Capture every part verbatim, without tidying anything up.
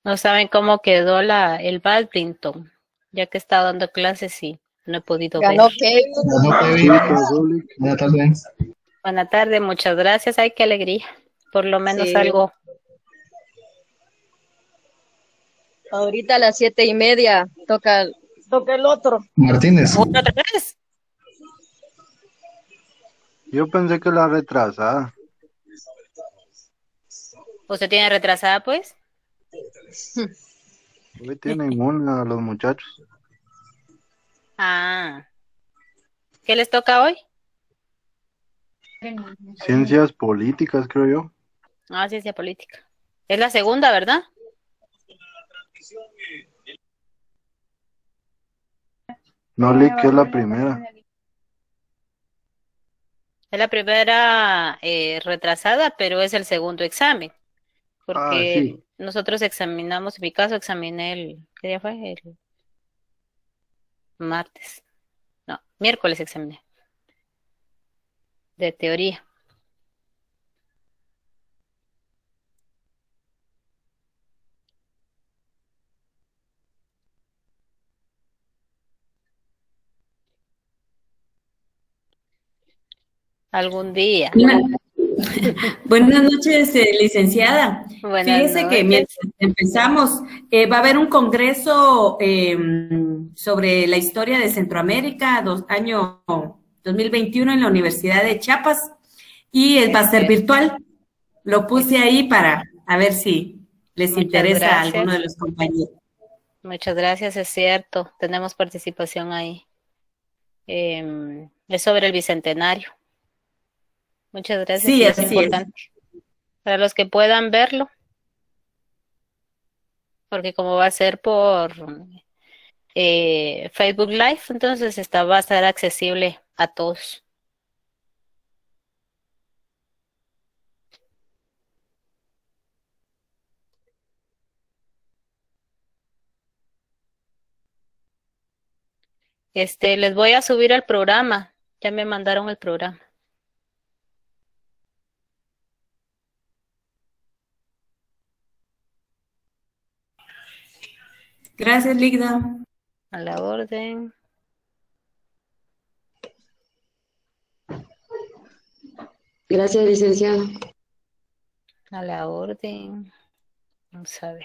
No saben cómo quedó la, el badminton, ya que he estado dando clases y no he podido ver. Ganó Kevin. Ganó Kevin. Chica, Zulik. Buenas tardes. Buena tarde, muchas gracias. Ay, qué alegría. Por lo menos Sí, algo. ahorita a las siete y media toca, toca el otro. Martínez. ¿Otra vez? Yo pensé que la retrasada. ¿Usted tiene retrasada, pues? Hoy tienen una los muchachos. Ah, ¿qué les toca hoy? Ciencias políticas, creo yo. Ah, ciencia política. Es la segunda, ¿verdad? No leí que es la primera. Es la primera eh, retrasada, pero es el segundo examen, Ah, porque sí. nosotros examinamos, en mi caso examiné el, ¿qué día fue? El martes. No, miércoles examiné, de teoría. Algún día. Buenas buenas noches, eh, licenciada. Buenas Fíjese que noches. mientras empezamos, eh, va a haber un congreso eh, sobre la historia de Centroamérica, dos, año dos mil veintiuno en la Universidad de Chiapas, y eh, va a ser Perfecto. virtual. Lo puse Ex- ahí para a ver si les Muchas interesa a alguno de gracias. los compañeros. Muchas gracias, es cierto. Tenemos participación ahí. Em, es sobre el bicentenario. Muchas gracias Sí, y es así es. importante para los que puedan verlo, porque como va a ser por eh, Facebook Live, entonces está, va a estar accesible a todos. Este, les voy a subir el programa. Ya me mandaron el programa. Gracias, Ligda. A la orden. Gracias, licenciado. A la orden. Vamos a ver.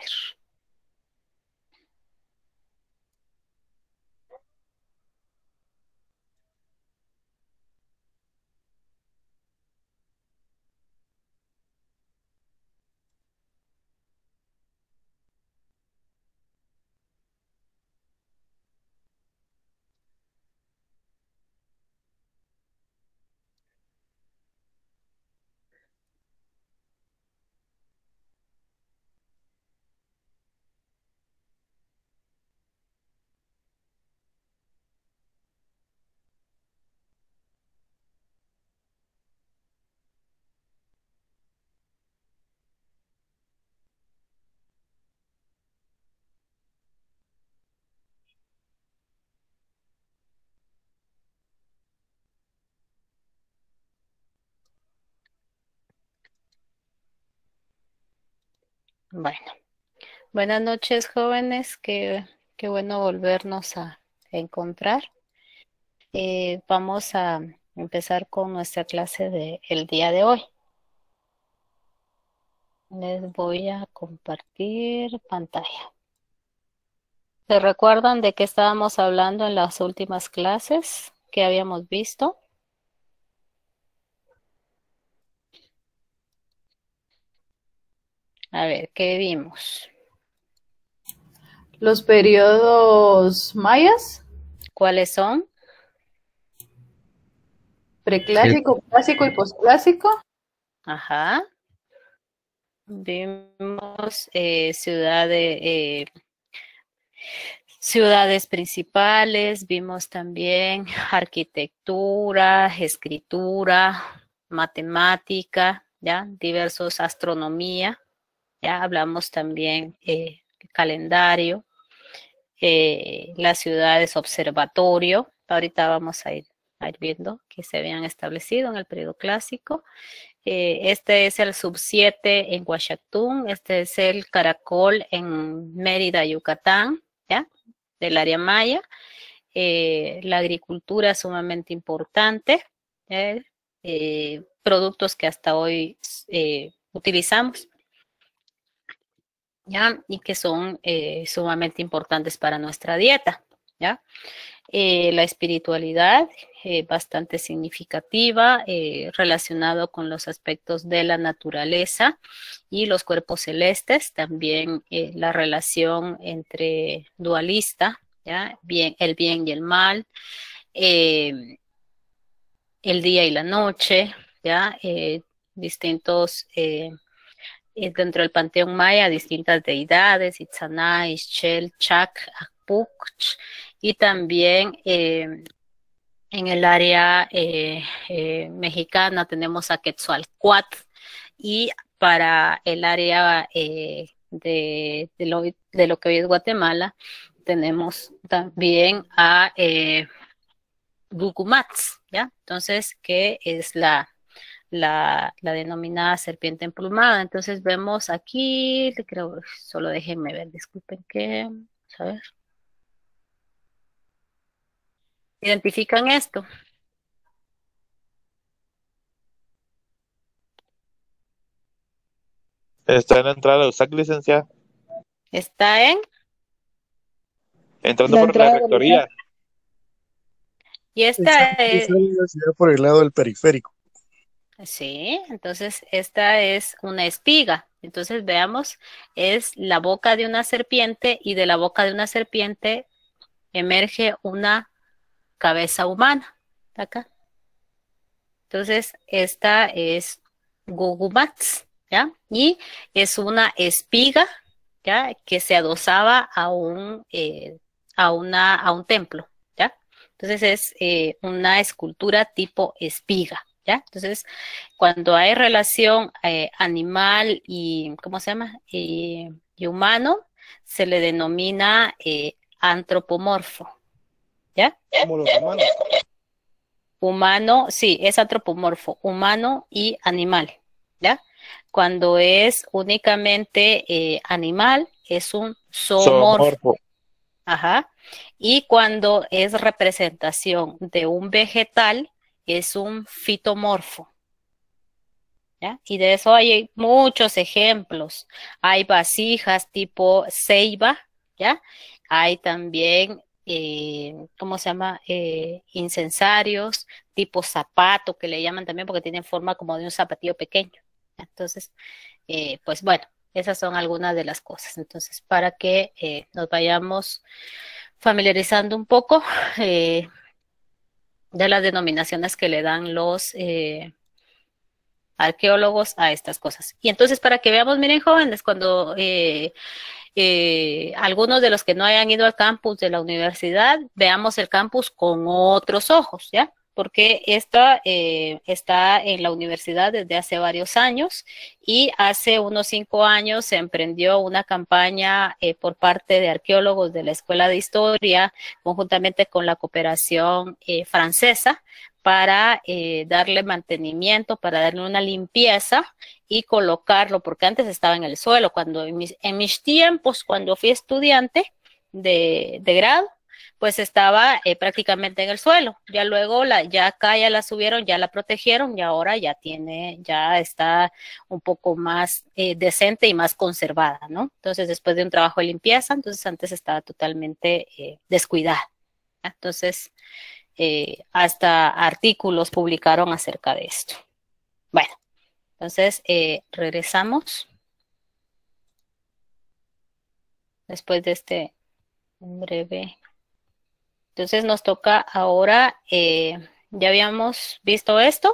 Bueno. Buenas noches, jóvenes. Qué, qué bueno volvernos a encontrar. Eh, vamos a empezar con nuestra clase de el día de hoy. Les voy a compartir pantalla. ¿Se recuerdan de qué estábamos hablando en las últimas clases que habíamos visto? A ver, ¿qué vimos? Los periodos mayas, ¿Cuáles son? Sí. preclásico, clásico y posclásico. Ajá. Vimos eh, ciudad de, eh, ciudades principales, vimos también arquitectura, escritura, matemática, ya, diversos astronomía, ya hablamos también eh, calendario, eh, las ciudades observatorio. Ahorita vamos a ir a ir viendo que se habían establecido en el periodo clásico. Eh, este es el sub siete en Huachactún, este es el caracol en Mérida, Yucatán, ¿ya? Del área maya. Eh, la agricultura es sumamente importante, ¿eh? Eh, productos que hasta hoy eh, utilizamos, ¿ya? Y que son eh, sumamente importantes para nuestra dieta, ¿ya? Eh, la espiritualidad, eh, bastante significativa, eh, relacionado con los aspectos de la naturaleza y los cuerpos celestes, también eh, la relación entre dualista, ¿ya? Bien, el bien y el mal, eh, el día y la noche, ¿ya? Eh, distintos, eh, eh, dentro del panteón maya, distintas deidades, Itzana, Ixchel, Chac, Akpuch, y también eh, en el área eh, eh, mexicana tenemos a Quetzalcóatl, y para el área eh, de, de, lo, de lo que hoy es Guatemala, tenemos también a eh, Gucumatz, ¿ya? Entonces, que es la, la, la denominada serpiente emplumada. Entonces vemos aquí, creo, solo déjenme ver, disculpen que, a ver. ¿Identifican esto? Está en la entrada de U S A C, licenciada. ¿Está en? Entrando La por la entrada de la rectoría. Y esta es... por el lado del periférico. Sí, entonces esta es una espiga. Entonces veamos, es la boca de una serpiente, y de la boca de una serpiente emerge una cabeza humana. Acá. Entonces esta es Gugumatz, ¿ya? Y es una espiga, ¿ya? Que se adosaba a un, eh, a una, a un templo, ¿ya? Entonces es eh, una escultura tipo espiga, ¿ya? Entonces, cuando hay relación eh, animal y, ¿cómo se llama? Y, y humano, se le denomina eh, antropomorfo, ¿ya? Como los humanos. Humano, sí, es antropomorfo, humano y animal, ¿ya? Cuando es únicamente eh, animal, es un zoomorfo. Zoomorfo. Ajá. Y cuando es representación de un vegetal, es un fitomorfo, ¿ya? Y de eso hay muchos ejemplos. Hay vasijas tipo ceiba, ¿ya? Hay también, eh, ¿cómo se llama? Eh, incensarios tipo zapato, que le llaman también porque tienen forma como de un zapatillo pequeño. Entonces, eh, pues bueno, esas son algunas de las cosas. Entonces, para que eh, nos vayamos familiarizando un poco eh, de las denominaciones que le dan los eh, arqueólogos a estas cosas. Y entonces, para que veamos, miren, jóvenes, cuando eh, eh, algunos de los que no hayan ido al campus de la universidad, veamos el campus con otros ojos, ¿ya? Porque esta eh, está en la universidad desde hace varios años, y hace unos cinco años se emprendió una campaña eh, por parte de arqueólogos de la Escuela de Historia, conjuntamente con la cooperación eh, francesa, para eh, darle mantenimiento, para darle una limpieza y colocarlo, porque antes estaba en el suelo. Cuando en mis, en mis tiempos, cuando fui estudiante de, de grado, pues estaba eh, prácticamente en el suelo. Ya luego, la, ya acá ya la subieron, ya la protegieron, y ahora ya tiene, ya está un poco más eh, decente y más conservada, ¿no? Entonces, después de un trabajo de limpieza, entonces antes estaba totalmente eh, descuidada. Entonces, eh, hasta artículos publicaron acerca de esto. Bueno, entonces eh, regresamos después de este breve. Entonces nos toca ahora, eh, ya habíamos visto esto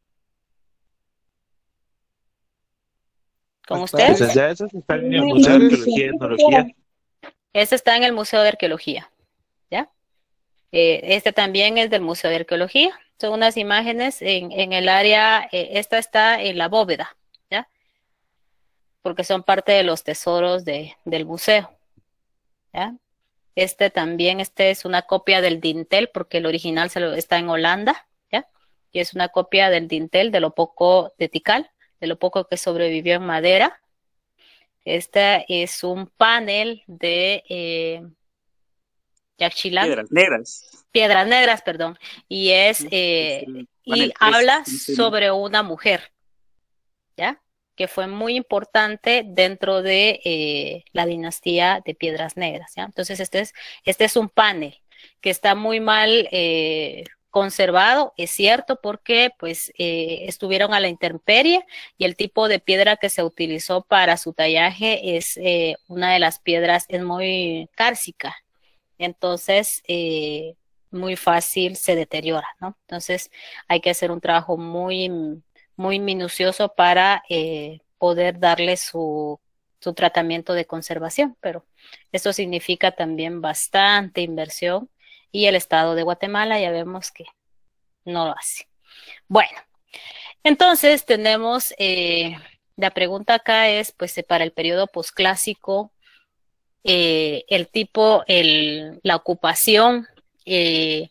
con ustedes. Licenciada, eso está en el Museo de Arqueología y Etnología. Este está en el Museo de Arqueología, ¿ya? Eh, este también es del Museo de Arqueología. Son unas imágenes en, en el área, eh, esta está en la bóveda, ¿ya? Porque son parte de los tesoros de, del museo, ¿ya? Este también, este es una copia del dintel, porque el original se lo, está en Holanda, ¿ya? Y es una copia del dintel, de lo poco de Tikal, de lo poco que sobrevivió en madera. Este es un panel de eh, Yaxchilán. Piedras negras. Piedras negras, perdón. Y es, eh, y habla sobre una mujer, ¿ya? Que fue muy importante dentro de eh, la dinastía de Piedras Negras, ¿ya? Entonces este es, este es un panel que está muy mal eh, conservado, es cierto, porque pues eh, estuvieron a la intemperie y el tipo de piedra que se utilizó para su tallaje es eh, una de las piedras, es muy cárcica, entonces eh, muy fácil se deteriora, ¿no? Entonces hay que hacer un trabajo muy, muy minucioso para eh, poder darle su, su tratamiento de conservación, pero esto significa también bastante inversión y el Estado de Guatemala ya vemos que no lo hace. Bueno, entonces tenemos, eh, la pregunta acá es, pues para el periodo posclásico, eh, el tipo, el, la ocupación eh,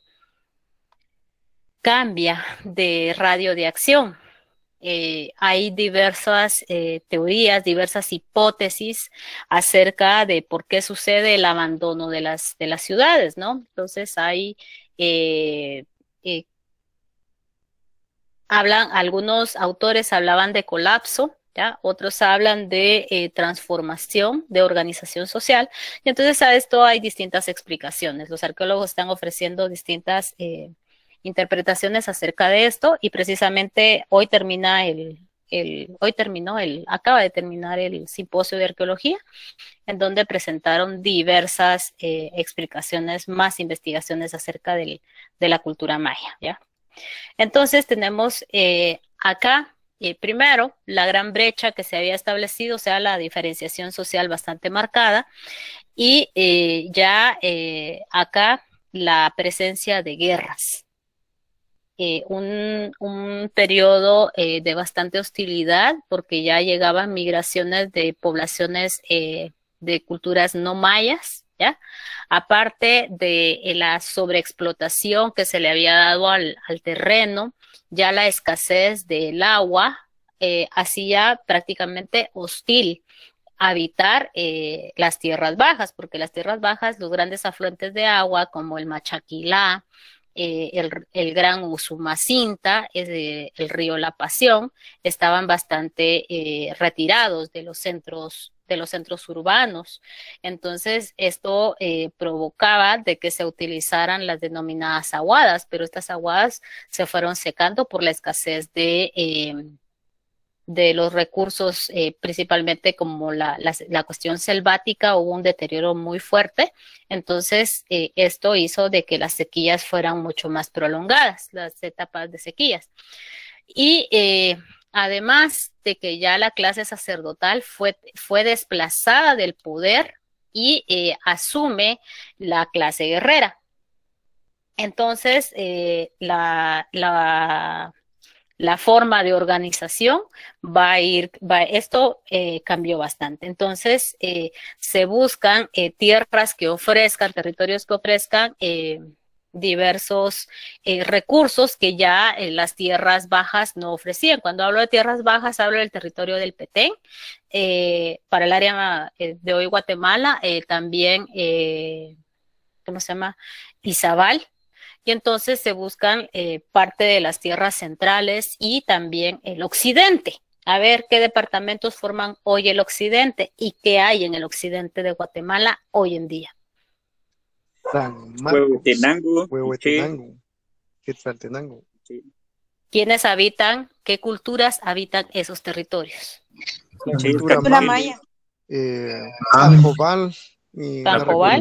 cambia de radio de acción. Eh, hay diversas eh, teorías, diversas hipótesis acerca de por qué sucede el abandono de las, de las ciudades, ¿no? Entonces hay, eh, eh, hablan, algunos autores hablaban de colapso, ¿ya? Otros hablan de eh, transformación, de organización social, y entonces a esto hay distintas explicaciones. Los arqueólogos están ofreciendo distintas eh, interpretaciones acerca de esto y precisamente hoy termina el, el, hoy terminó el, acaba de terminar el simposio de arqueología en donde presentaron diversas eh, explicaciones, más investigaciones acerca del, de la cultura maya, ¿ya? Entonces tenemos eh, acá eh, primero la gran brecha que se había establecido, o sea, la diferenciación social bastante marcada y eh, ya eh, acá la presencia de guerras. Eh, un, un periodo eh, de bastante hostilidad porque ya llegaban migraciones de poblaciones eh, de culturas no mayas, ¿ya? Aparte de eh, la sobreexplotación que se le había dado al, al terreno, ya la escasez del agua eh, hacía prácticamente hostil habitar eh, las tierras bajas, porque las tierras bajas, los grandes afluentes de agua como el Machaquilá, Eh, el, el gran Usumacinta, eh, el río La Pasión, estaban bastante eh, retirados de los centros de los centros urbanos. Entonces, esto eh, provocaba de que se utilizaran las denominadas aguadas, pero estas aguadas se fueron secando por la escasez de eh, de los recursos, eh, principalmente como la, la, la cuestión selvática, hubo un deterioro muy fuerte, entonces eh, esto hizo de que las sequías fueran mucho más prolongadas, las etapas de sequías. Y eh, además de que ya la clase sacerdotal fue, fue desplazada del poder y eh, asume la clase guerrera. Entonces, eh, la... la La forma de organización va a ir, va, esto eh, cambió bastante. Entonces, eh, se buscan eh, tierras que ofrezcan, territorios que ofrezcan eh, diversos eh, recursos que ya eh, las tierras bajas no ofrecían. Cuando hablo de tierras bajas, hablo del territorio del Petén, eh, para el área eh, de hoy Guatemala, eh, también, eh, ¿cómo se llama? Izabal. Y entonces se buscan eh, parte de las tierras centrales y también el occidente. A ver qué departamentos forman hoy el occidente y qué hay en el occidente de Guatemala hoy en día. San Marcos, Huehuetenango, Huehuetenango, Quetzaltenango. Sí. ¿Quiénes habitan, qué culturas habitan esos territorios? La cultura Cultura maya. Eh, Tanjobal. y Tanjobal.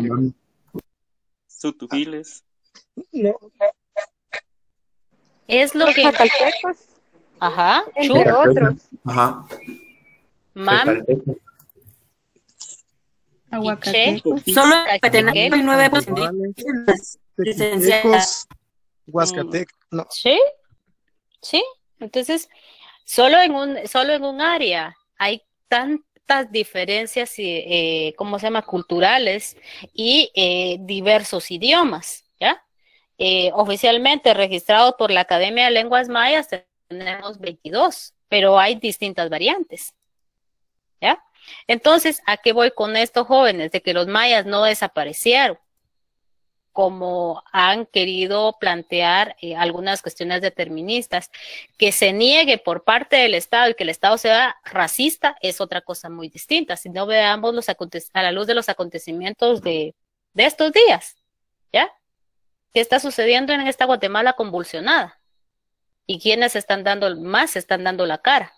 Sutugiles. No, Es lo Los que... zacaltecos, Ajá, entre Chu, otros. Ajá. Mam, Aguacatecos. Solo en Tachiquel. Petenango hay nueve indígenas licenciadas. Tequitecos, Huascatec. No, ¿sí? ¿Sí? Entonces, solo en un, solo en un área hay tan, tantas diferencias, y, eh, ¿cómo se llama?, culturales y eh, diversos idiomas, ¿ya? Eh, oficialmente registrados por la Academia de Lenguas Mayas tenemos veintidós, pero hay distintas variantes, ¿ya? Entonces, ¿a qué voy con estos jóvenes? De que los mayas no desaparecieron, como han querido plantear eh, algunas cuestiones deterministas. Que se niegue por parte del Estado y que el Estado sea racista es otra cosa muy distinta. Si no, veamos los a la luz de los acontecimientos de, de estos días, ¿ya? ¿Qué está sucediendo en esta Guatemala convulsionada? ¿Y quiénes están dando más, están dando la cara?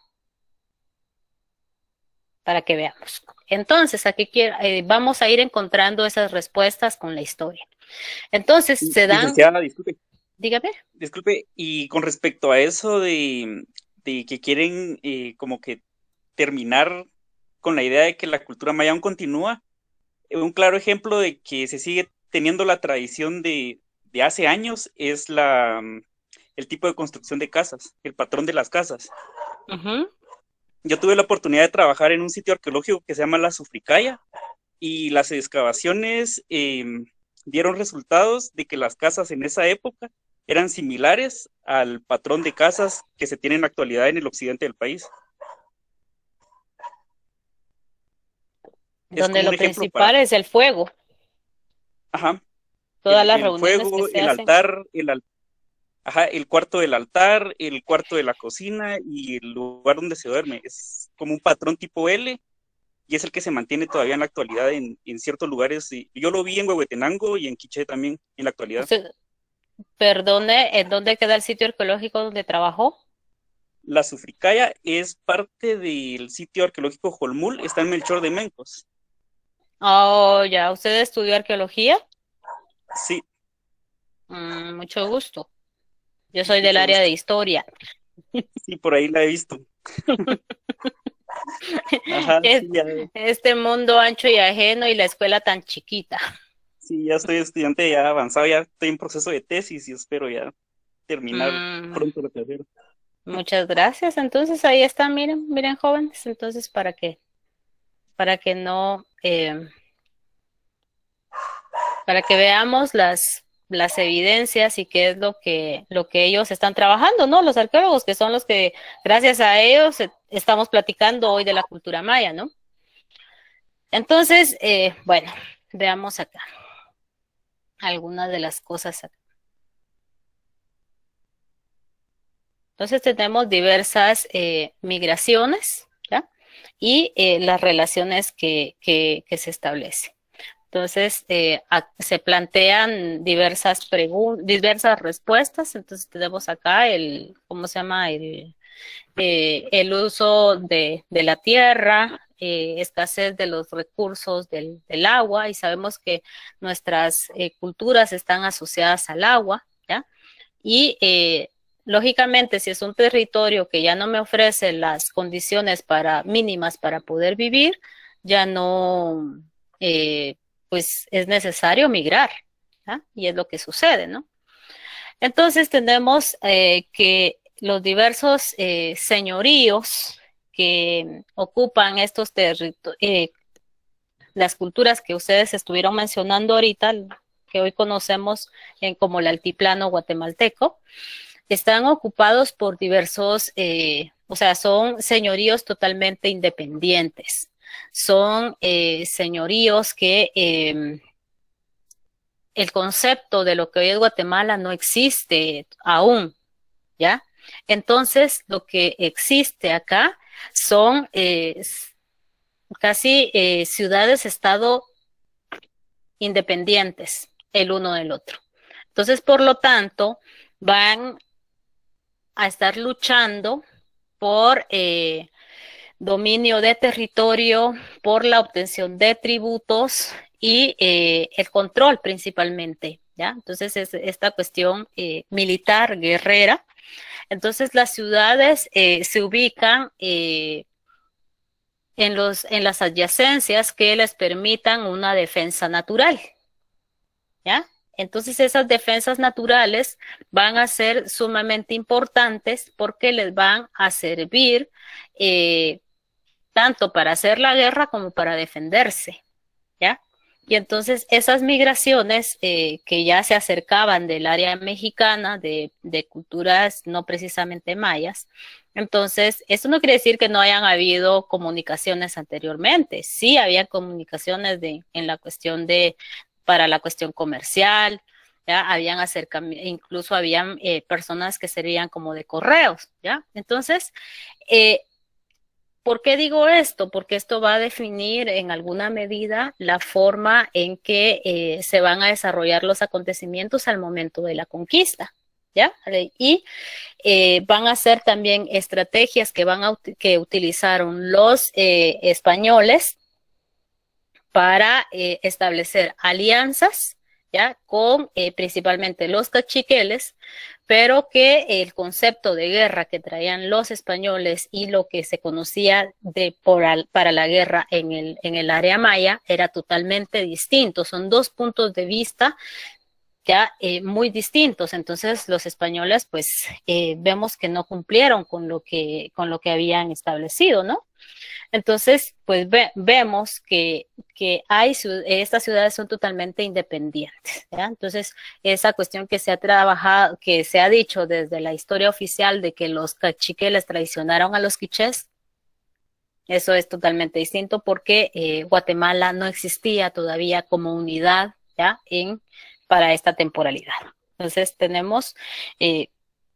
Para que veamos. Entonces, aquí quiero, eh, vamos a ir encontrando esas respuestas con la historia. Entonces, se dan... Licenciada, disculpe. Dígame. Disculpe, y con respecto a eso de, de que quieren eh, como que terminar con la idea de que la cultura maya aún continúa, un claro ejemplo de que se sigue teniendo la tradición de, de hace años es la, el tipo de construcción de casas, el patrón de las casas. Uh-huh. Yo tuve la oportunidad de trabajar en un sitio arqueológico que se llama La Sufricaya, y las excavaciones eh, dieron resultados de que las casas en esa época eran similares al patrón de casas que se tiene en la actualidad en el occidente del país. Donde lo principal para... es el fuego. Ajá. Todas el, las el reuniones fuego, que se el hacen. altar, el altar. Ajá, el cuarto del altar, el cuarto de la cocina y el lugar donde se duerme. Es como un patrón tipo L y es el que se mantiene todavía en la actualidad en, en ciertos lugares. Yo lo vi en Huehuetenango y en Quiché también en la actualidad. Usted, perdone, ¿en dónde queda el sitio arqueológico donde trabajó? La Sufricaya es parte del sitio arqueológico Jolmul, está en Melchor de Mencos. Oh, ya. ¿Usted estudió arqueología? Sí. Mm, mucho gusto. Yo soy del área de historia. Sí, por ahí la he visto. Ajá, es, sí, ya. Este mundo ancho y ajeno y la escuela tan chiquita. Sí, ya estoy estudiante ya avanzado, ya estoy en proceso de tesis y espero ya terminar mm. pronto la carrera. Muchas gracias. Entonces ahí está, miren, miren jóvenes, entonces para que, para que no, eh, para que veamos las las evidencias y qué es lo que, lo que ellos están trabajando, ¿no? Los arqueólogos, que son los que, gracias a ellos, estamos platicando hoy de la cultura maya, ¿no? Entonces, eh, bueno, veamos acá algunas de las cosas acá. Entonces tenemos diversas eh, migraciones, ¿ya? Y eh, las relaciones que, que, que se establecen. Entonces, eh, a, se plantean diversas preguntas, diversas respuestas. Entonces, tenemos acá el, ¿cómo se llama? El, eh, el uso de, de la tierra, eh, escasez de los recursos del, del agua, y sabemos que nuestras eh, culturas están asociadas al agua, ¿ya? Y, eh, lógicamente, si es un territorio que ya no me ofrece las condiciones para, mínimas para poder vivir, ya no... Eh, pues es necesario migrar, ¿ah? Y es lo que sucede, ¿no? Entonces tenemos eh, que los diversos eh, señoríos que ocupan estos territorios, eh, las culturas que ustedes estuvieron mencionando ahorita, que hoy conocemos en, como el altiplano guatemalteco, están ocupados por diversos, eh, o sea, son señoríos totalmente independientes. Son eh, señoríos que eh, el concepto de lo que hoy es Guatemala no existe aún, ¿ya? Entonces, lo que existe acá son eh, casi eh, ciudades-estado independientes el uno del otro. Entonces, por lo tanto, van a estar luchando por... Eh, dominio de territorio, por la obtención de tributos y eh, el control principalmente, ¿ya? Entonces es esta cuestión eh, militar, guerrera. Entonces las ciudades eh, se ubican eh, en, los, en las adyacencias que les permitan una defensa natural, ¿ya? Entonces esas defensas naturales van a ser sumamente importantes porque les van a servir eh, tanto para hacer la guerra como para defenderse, ¿ya? Y entonces esas migraciones eh, que ya se acercaban del área mexicana, de, de culturas no precisamente mayas, entonces eso no quiere decir que no hayan habido comunicaciones anteriormente. Sí, había comunicaciones de, en la cuestión de, para la cuestión comercial, ya habían acercamientos, incluso habían eh, personas que servían como de correos, ¿ya? Entonces, eh, ¿por qué digo esto? Porque esto va a definir en alguna medida la forma en que eh, se van a desarrollar los acontecimientos al momento de la conquista, ¿ya? Y eh, van a ser también estrategias que, van a, que utilizaron los eh, españoles para eh, establecer alianzas, ¿ya? Con eh, principalmente los caciqueles, pero que el concepto de guerra que traían los españoles y lo que se conocía de por al, para la guerra en el, en el área maya era totalmente distinto. Son dos puntos de vista ya eh, muy distintos. Entonces los españoles pues eh, vemos que no cumplieron con lo que, con lo que habían establecido, ¿no? Entonces, pues ve, vemos que, que hay, estas ciudades son totalmente independientes, ¿ya? Entonces, esa cuestión que se ha trabajado, que se ha dicho desde la historia oficial de que los caciqueles traicionaron a los quichés, eso es totalmente distinto porque eh, Guatemala no existía todavía como unidad, ¿ya? En, para esta temporalidad. Entonces, tenemos eh,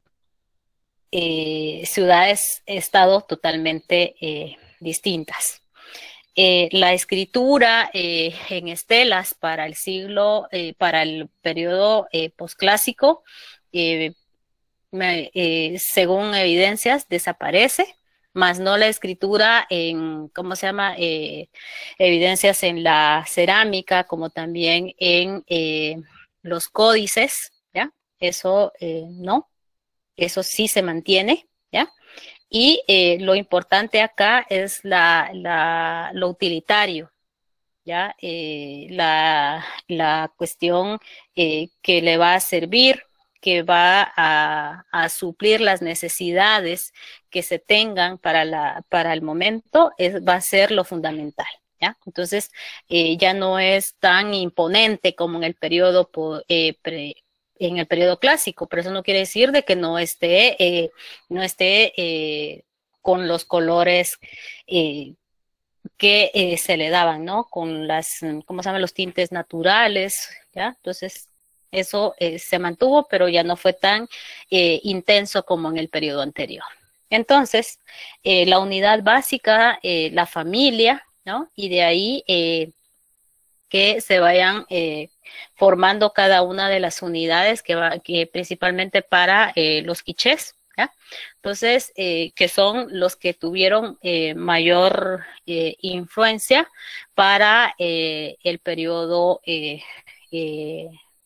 eh, ciudades, estados totalmente eh, distintas. Eh, la escritura eh, en estelas para el siglo, eh, para el periodo eh, posclásico, eh, eh, según evidencias, desaparece, más no la escritura en, ¿cómo se llama? Eh, evidencias en la cerámica, como también en eh, los códices, ¿ya? Eso eh, no, eso sí se mantiene, ¿ya? Y eh, lo importante acá es la, la, lo utilitario, ¿ya? Eh, la, la cuestión eh, que le va a servir, que va a, a suplir las necesidades que se tengan para, la, para el momento, es, va a ser lo fundamental, ¿ya? Entonces, eh, ya no es tan imponente como en el periodo eh, pre, en el periodo clásico, pero eso no quiere decir de que no esté, eh, no esté eh, con los colores eh, que eh, se le daban, ¿no? Con las, ¿cómo se llaman? Los tintes naturales, ¿ya? Entonces, eso eh, se mantuvo, pero ya no fue tan eh, intenso como en el periodo anterior. Entonces, eh, la unidad básica, eh, la familia, ¿no? Y de ahí eh, que se vayan eh, formando cada una de las unidades que va, que principalmente para eh, los quichés, ¿ya? Entonces, eh, que son los que tuvieron eh, mayor eh, influencia para eh, el periodo eh, eh,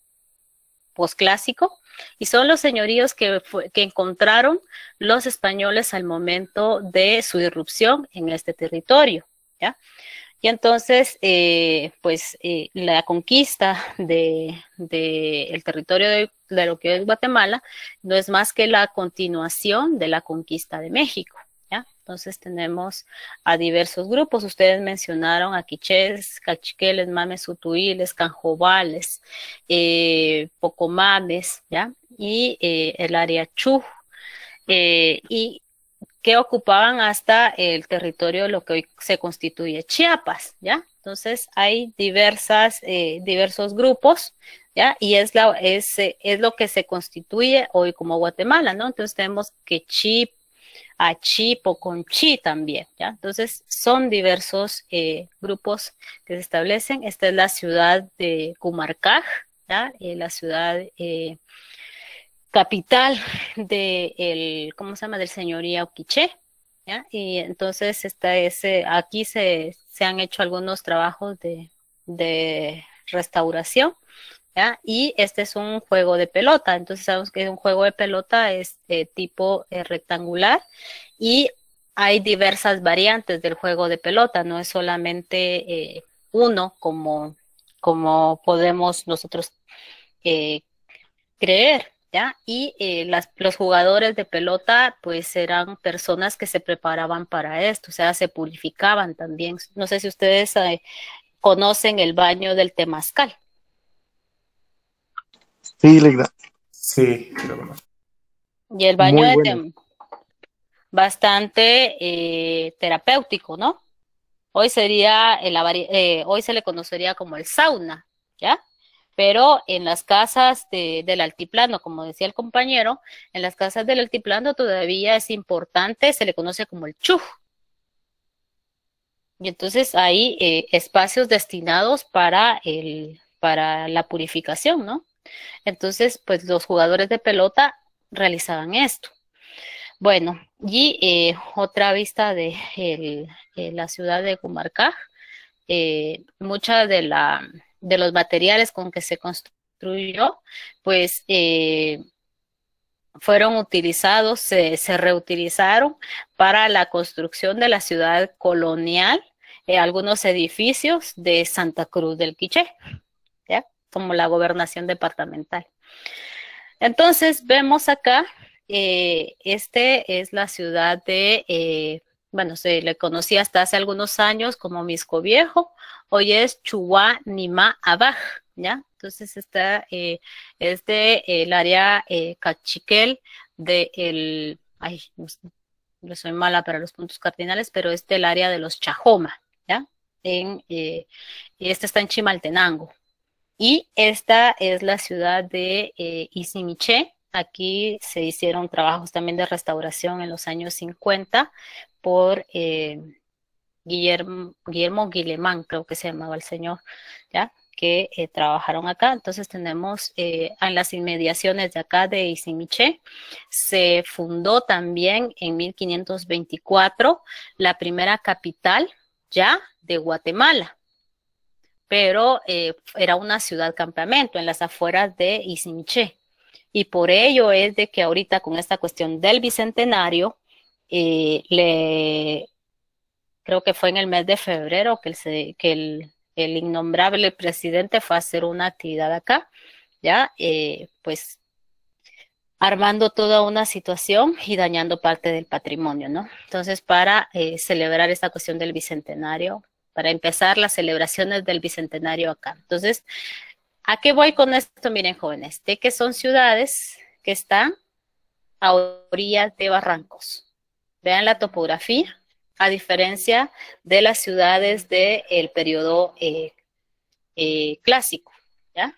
posclásico, y son los señoríos que, fue, que encontraron los españoles al momento de su irrupción en este territorio, ¿ya? Y entonces, eh, pues, eh, la conquista de, de el territorio de, de lo que es Guatemala no es más que la continuación de la conquista de México, ¿ya? Entonces tenemos a diversos grupos. Ustedes mencionaron a quichés, caciqueles, mames, utuiles, canjobales, eh, pocomames, ¿ya? Y eh, el área Chuj, eh, y que ocupaban hasta el territorio de lo que hoy se constituye Chiapas, ¿ya? Entonces hay diversas, eh, diversos grupos, ¿ya? Y es, la, es, es lo que se constituye hoy como Guatemala, ¿no? Entonces tenemos Quechí, Achí, Poconchí también, ¿ya? Entonces son diversos eh, grupos que se establecen. Esta es la ciudad de Cumarcaj, ¿ya? Eh, la ciudad eh, capital de el, ¿cómo se llama? Del señorío quiché, ¿ya? Y entonces está ese, aquí se, se han hecho algunos trabajos de, de restauración, ¿ya? Y este es un juego de pelota. Entonces sabemos que un juego de pelota es de tipo eh, rectangular, y hay diversas variantes del juego de pelota, no es solamente eh, uno como, como podemos nosotros eh, creer, ¿ya? Y eh, las, los jugadores de pelota, pues eran personas que se preparaban para esto, o sea, se purificaban también. No sé si ustedes eh, conocen el baño del temazcal. Sí, Leida. Sí, lo conozco. Y el baño Muy de bueno. tem bastante eh, terapéutico, ¿no? Hoy sería, el, eh, hoy se le conocería como el sauna, ¿ya? Pero en las casas de, del altiplano, como decía el compañero, en las casas del altiplano todavía es importante, se le conoce como el chuj. Y entonces hay eh, espacios destinados para, el, para la purificación, ¿no? Entonces, pues los jugadores de pelota realizaban esto. Bueno, y eh, otra vista de el, eh, la ciudad de Cumarcaj, eh, mucha de la de los materiales con que se construyó, pues eh, fueron utilizados, se, se reutilizaron para la construcción de la ciudad colonial, eh, algunos edificios de Santa Cruz del Quiché, ¿ya? Como la gobernación departamental. Entonces, vemos acá, eh, este es la ciudad de, eh, bueno, se le conocía hasta hace algunos años como Misco Viejo, hoy es Chuguanima Abaj, ¿ya? Entonces está, eh, es de eh, el área eh, Cachiquel de el, ay, no soy mala para los puntos cardinales, pero es del área de los Chajoma, ¿ya? En, eh, este está en Chimaltenango. Y esta es la ciudad de eh, Isimiché. Aquí se hicieron trabajos también de restauración en los años cincuenta por eh, Guillermo, Guillermo Guilemán, creo que se llamaba el señor, ¿ya? Que eh, trabajaron acá. Entonces tenemos eh, en las inmediaciones de acá de Isimiché, se fundó también en mil quinientos veinticuatro la primera capital ya de Guatemala, pero eh, era una ciudad campamento en las afueras de Isimiché. Y por ello es de que ahorita con esta cuestión del bicentenario, eh, le, creo que fue en el mes de febrero que, el, que el, el innombrable presidente fue a hacer una actividad acá, ya, eh, pues armando toda una situación y dañando parte del patrimonio, ¿no? Entonces, para eh, celebrar esta cuestión del bicentenario, para empezar las celebraciones del bicentenario acá. Entonces, ¿a qué voy con esto? Miren, jóvenes, de que son ciudades que están a orillas de barrancos. Vean la topografía, a diferencia de las ciudades del periodo eh, eh, clásico, ¿ya?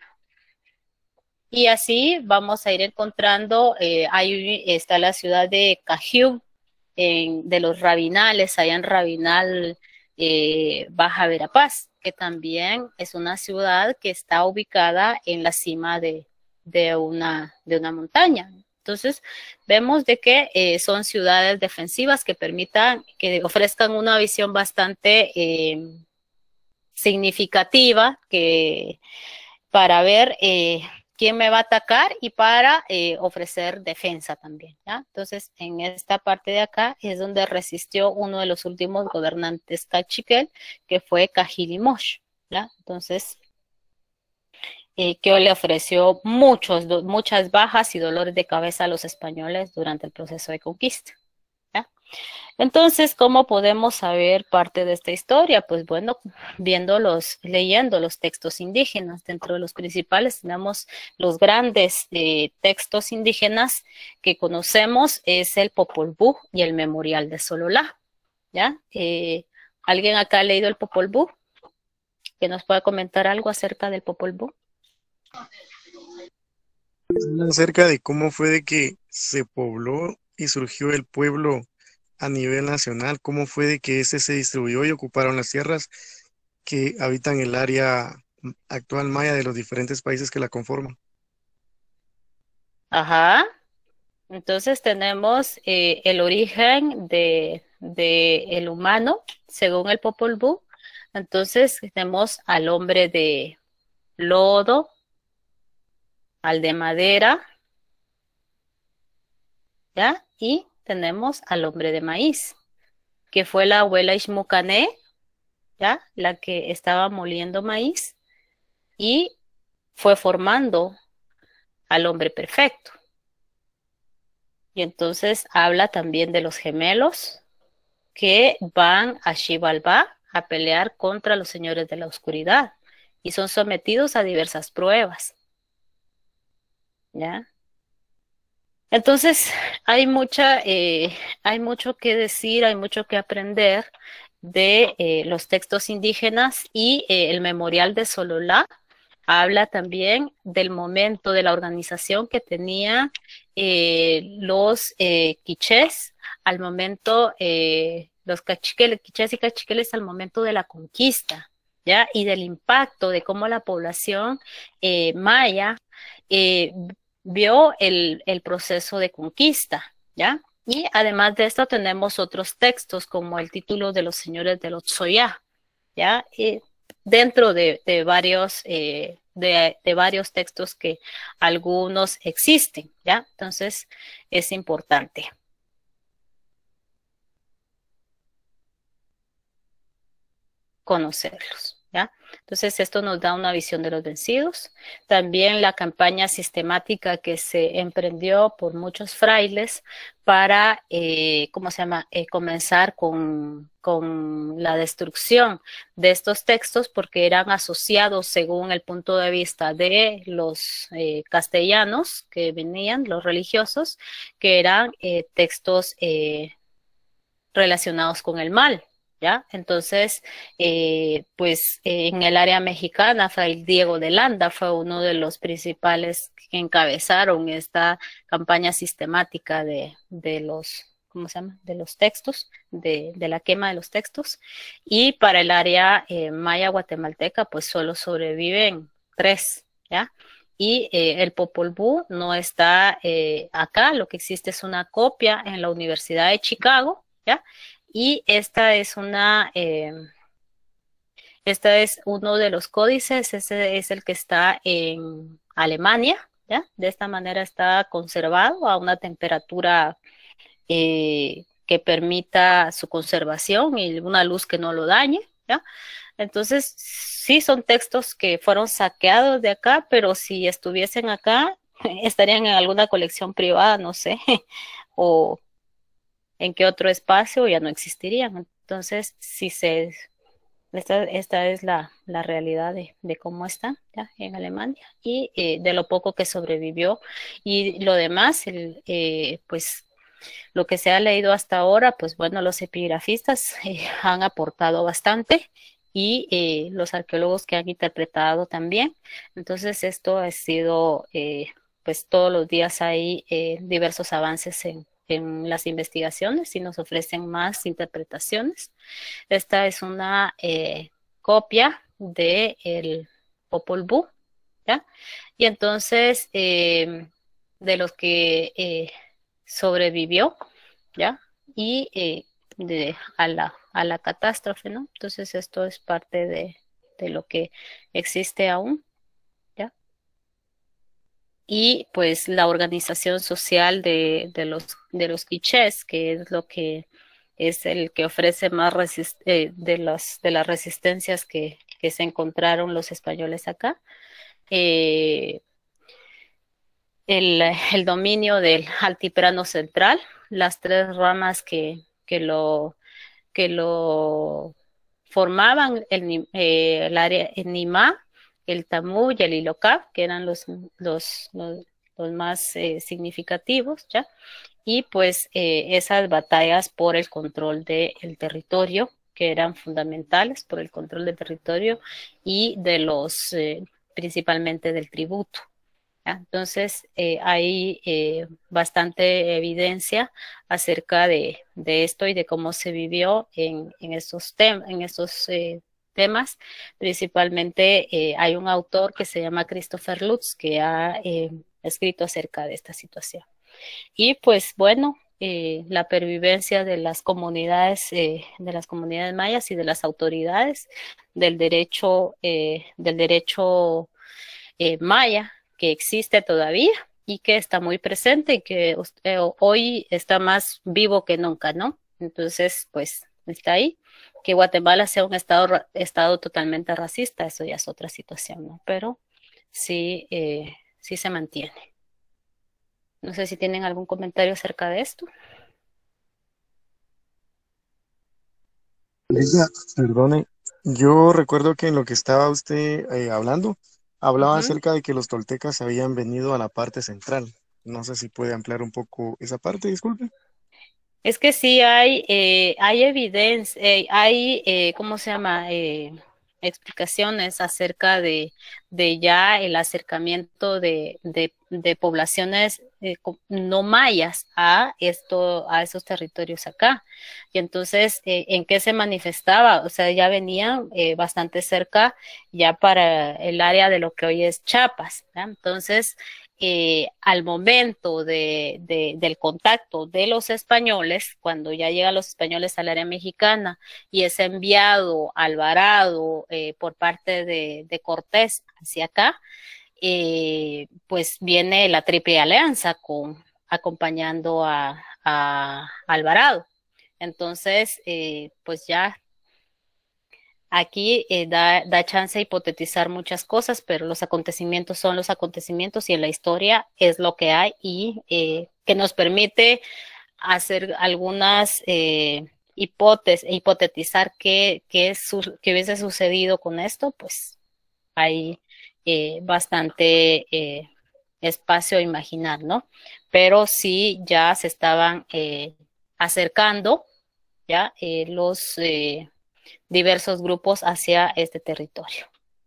Y así vamos a ir encontrando, eh, ahí está la ciudad de Cajiú, en, de los Rabinales, allá en Rabinal, eh, Baja Verapaz, que también es una ciudad que está ubicada en la cima de, de, una, de una montaña. Entonces, vemos de que eh, son ciudades defensivas que permitan, que ofrezcan una visión bastante eh, significativa que, para ver eh, quién me va a atacar y para eh, ofrecer defensa también, ¿ya? Entonces, en esta parte de acá es donde resistió uno de los últimos gobernantes cachiquel, que fue Cajilimosh, ¿ya? Entonces, eh, que le ofreció muchos, muchas bajas y dolores de cabeza a los españoles durante el proceso de conquista, ¿ya? Entonces, ¿cómo podemos saber parte de esta historia? Pues bueno, viendo los, leyendo los textos indígenas. Dentro de los principales tenemos los grandes eh, textos indígenas que conocemos, es el Popol Vuh y el Memorial de Sololá, ¿ya? Eh, ¿Alguien acá ha leído el Popol Vuh? ¿Que nos pueda comentar algo acerca del Popol Vuh? Acerca de cómo fue de que se pobló y surgió el pueblo a nivel nacional, cómo fue de que ese se distribuyó y ocuparon las tierras que habitan el área actual maya de los diferentes países que la conforman. Ajá. Entonces tenemos eh, el origen de, de el humano, según el Popol Vuh. Entonces tenemos al hombre de lodo, al de madera, ¿ya? Y tenemos al hombre de maíz, que fue la abuela Ixmucané, ¿ya? La que estaba moliendo maíz y fue formando al hombre perfecto, Y entonces habla también de los gemelos que van a Xibalbá a pelear contra los señores de la oscuridad y son sometidos a diversas pruebas. ¿Ya? Entonces, hay mucha, eh, hay mucho que decir, hay mucho que aprender de eh, los textos indígenas y eh, el memorial de Sololá habla también del momento de la organización que tenía eh, los eh, quichés al momento, eh, los cachiqueles, quichés y cachiqueles al momento de la conquista, ¿ya? Y del impacto de cómo la población eh, maya eh, vio el, el proceso de conquista, ¿ya? Y además de esto tenemos otros textos como el título de los señores de los Xoyá, ¿ya? Y dentro de, de varios eh, de, de varios textos que algunos existen, ¿ya? Entonces es importante. Conocerlos. ¿Ya? Entonces esto nos da una visión de los vencidos. También la campaña sistemática que se emprendió por muchos frailes para, eh, ¿cómo se llama?, eh, comenzar con, con la destrucción de estos textos porque eran asociados según el punto de vista de los eh, castellanos que venían, los religiosos, que eran eh, textos eh, relacionados con el mal. ¿Ya? Entonces, eh, pues eh, en el área mexicana, Fray Diego de Landa fue uno de los principales que encabezaron esta campaña sistemática de, de los, ¿cómo se llama?, de los textos, de, de la quema de los textos. Y para el área eh, maya guatemalteca, pues solo sobreviven tres, ¿ya? Y eh, el Popol Vuh no está eh, acá, lo que existe es una copia en la Universidad de Chicago, ¿ya? Y esta es una, eh, esta es uno de los códices, ese es el que está en Alemania, ¿ya? De esta manera está conservado a una temperatura eh, que permita su conservación y una luz que no lo dañe, ¿ya? Entonces, sí son textos que fueron saqueados de acá, pero si estuviesen acá, estarían en alguna colección privada, no sé, o en qué otro espacio ya no existirían. Entonces, si se, esta, esta es la, la realidad de, de cómo está ya en Alemania y eh, de lo poco que sobrevivió. Y lo demás, el, eh, pues lo que se ha leído hasta ahora, pues bueno, los epigrafistas eh, han aportado bastante y eh, los arqueólogos que han interpretado también. Entonces, esto ha sido, eh, pues todos los días hay eh, diversos avances en en las investigaciones y nos ofrecen más interpretaciones. Esta es una eh, copia de el Popol Vuh, ¿ya? Y entonces, eh, de los que eh, sobrevivió, ¿ya? Y eh, de, a, la, a la catástrofe, ¿no? Entonces, esto es parte de, de lo que existe aún. Y pues la organización social de, de los de los quichés, que es lo que es el que ofrece más resist eh, de las de las resistencias que, que se encontraron los españoles acá. Eh, el, el dominio del altiplano central, las tres ramas que, que lo que lo formaban, el, eh, el área el Nimá, el Tamú y el Ilocab, que eran los, los, los, los más eh, significativos, ¿ya? Y pues eh, esas batallas por el control del territorio, que eran fundamentales por el control del territorio y de los, eh, principalmente del tributo. ¿Ya? Entonces, eh, hay eh, bastante evidencia acerca de, de esto y de cómo se vivió en, en estos, tem en estos eh, temas. Principalmente eh, hay un autor que se llama Christopher Lutz que ha eh, escrito acerca de esta situación. Y pues bueno, eh, la pervivencia de las comunidades, eh, de las comunidades mayas y de las autoridades del derecho, eh, del derecho eh, maya que existe todavía y que está muy presente y que eh, hoy está más vivo que nunca, ¿no? Entonces, pues está ahí. Que Guatemala sea un estado, estado totalmente racista, eso ya es otra situación, ¿no? Pero sí, eh, sí se mantiene. No sé si tienen algún comentario acerca de esto. Lidia, perdone, yo recuerdo que en lo que estaba usted eh, hablando, hablaba Ujú. acerca de que los toltecas habían venido a la parte central. No sé si puede ampliar un poco esa parte, disculpe. Es que sí hay, eh, hay evidencia, eh, hay, eh, ¿cómo se llama? Eh, explicaciones acerca de, de ya el acercamiento de, de, de poblaciones eh, co- no mayas a esto, a esos territorios acá. Y entonces, eh, ¿en qué se manifestaba? O sea, ya venían eh, bastante cerca ya para el área de lo que hoy es Chiapas, ¿ya? Entonces, eh, al momento de, de, del contacto de los españoles, cuando ya llegan los españoles al área mexicana y es enviado Alvarado eh, por parte de, de Cortés hacia acá, eh, pues viene la Triple Alianza con, acompañando a, a Alvarado. Entonces, eh, pues ya aquí eh, da, da chance a hipotetizar muchas cosas, pero los acontecimientos son los acontecimientos y en la historia es lo que hay y eh, que nos permite hacer algunas eh, hipótesis, hipotetizar qué, qué, su, qué hubiese sucedido con esto, pues hay eh, bastante eh, espacio a imaginar, ¿no? Pero sí ya se estaban eh, acercando ya eh, los eh, diversos grupos hacia este territorio.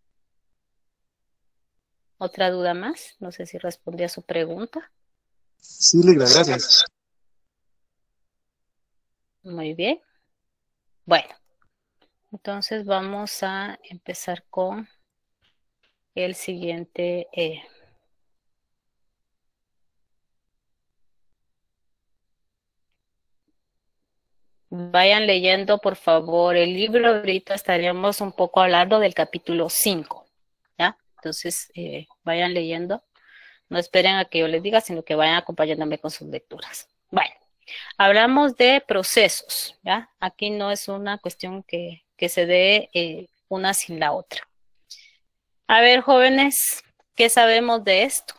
¿Otra duda más? No sé si respondí a su pregunta. Sí, Lidia, gracias. Muy bien. Bueno, entonces vamos a empezar con el siguiente. Eh, vayan leyendo, por favor, el libro. Ahorita estaríamos un poco hablando del capítulo cinco, ¿ya? Entonces, eh, vayan leyendo. No esperen a que yo les diga, sino que vayan acompañándome con sus lecturas. Bueno, hablamos de procesos, ¿ya? Aquí no es una cuestión que, que se dé eh, una sin la otra. A ver, jóvenes, ¿qué sabemos de esto?